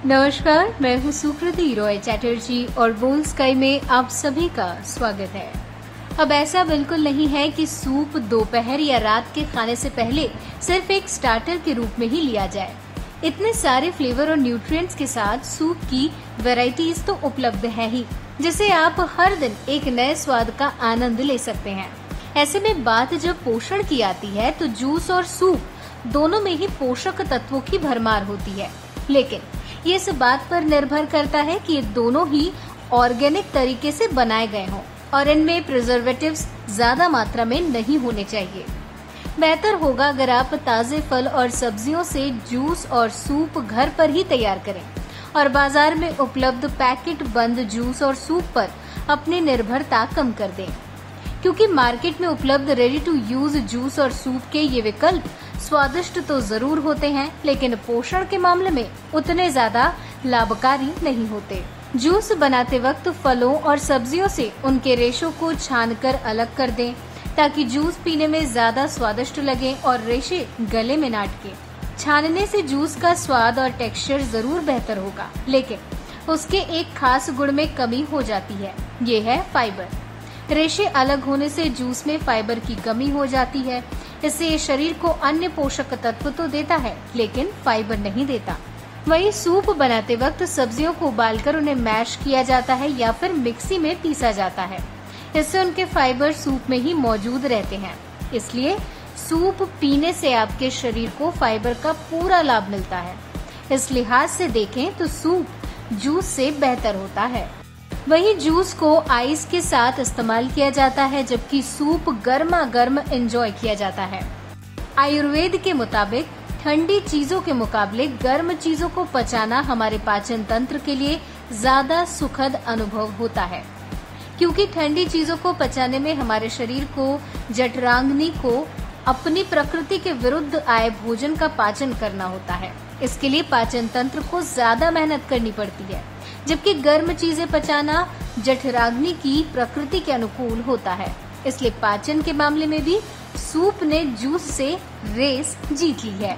नमस्कार, मैं हूँ सुकृति रॉय चैटर्जी और बोल स्काई में आप सभी का स्वागत है। अब ऐसा बिल्कुल नहीं है कि सूप दोपहर या रात के खाने से पहले सिर्फ एक स्टार्टर के रूप में ही लिया जाए। इतने सारे फ्लेवर और न्यूट्रिएंट्स के साथ सूप की वैरायटीज तो उपलब्ध है ही, जिसे आप हर दिन एक नए स्वाद का आनंद ले सकते हैं। ऐसे में बात जब पोषण की आती है तो जूस और सूप दोनों में ही पोषक तत्वों की भरमार होती है, लेकिन ये इस बात पर निर्भर करता है कि ये दोनों ही ऑर्गेनिक तरीके से बनाए गए हों और इनमें प्रिजर्वेटिव्स ज्यादा मात्रा में नहीं होने चाहिए। बेहतर होगा अगर आप ताजे फल और सब्जियों से जूस और सूप घर पर ही तैयार करें और बाजार में उपलब्ध पैकेट बंद जूस और सूप पर अपनी निर्भरता कम कर दें, क्योंकि मार्केट में उपलब्ध रेडी टू यूज जूस और सूप के ये विकल्प स्वादिष्ट तो जरूर होते हैं, लेकिन पोषण के मामले में उतने ज्यादा लाभकारी नहीं होते। जूस बनाते वक्त फलों और सब्जियों से उनके रेशों को छानकर अलग कर दें, ताकि जूस पीने में ज्यादा स्वादिष्ट लगे और रेशे गले में ना अटके। छानने से जूस का स्वाद और टेक्सचर जरूर बेहतर होगा, लेकिन उसके एक खास गुण में कमी हो जाती है, ये है फाइबर। रेशे अलग होने से जूस में फाइबर की कमी हो जाती है। इससे शरीर को अन्य पोषक तत्व तो देता है, लेकिन फाइबर नहीं देता। वहीं सूप बनाते वक्त सब्जियों को उबालकर उन्हें मैश किया जाता है या फिर मिक्सी में पीसा जाता है। इससे उनके फाइबर सूप में ही मौजूद रहते हैं। इसलिए सूप पीने से आपके शरीर को फाइबर का पूरा लाभ मिलता है। इस लिहाज से देखें तो सूप जूस से बेहतर होता है। वहीं जूस को आइस के साथ इस्तेमाल किया जाता है, जबकि सूप गर्मा गर्म एंजॉय किया जाता है। आयुर्वेद के मुताबिक ठंडी चीजों के मुकाबले गर्म चीजों को पचाना हमारे पाचन तंत्र के लिए ज्यादा सुखद अनुभव होता है, क्योंकि ठंडी चीजों को पचाने में हमारे शरीर को जठराग्नि को अपनी प्रकृति के विरुद्ध आए भोजन का पाचन करना होता है। इसके लिए पाचन तंत्र को ज्यादा मेहनत करनी पड़ती है, जबकि गर्म चीजें पचाना जठराग्नि की प्रकृति के अनुकूल होता है। इसलिए पाचन के मामले में भी सूप ने जूस से रेस जीत ली है।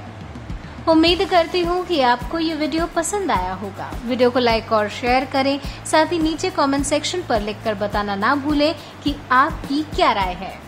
उम्मीद करती हूँ कि आपको ये वीडियो पसंद आया होगा। वीडियो को लाइक और शेयर करें, साथ ही नीचे कमेंट सेक्शन पर लिखकर बताना ना भूलें कि आपकी क्या राय है।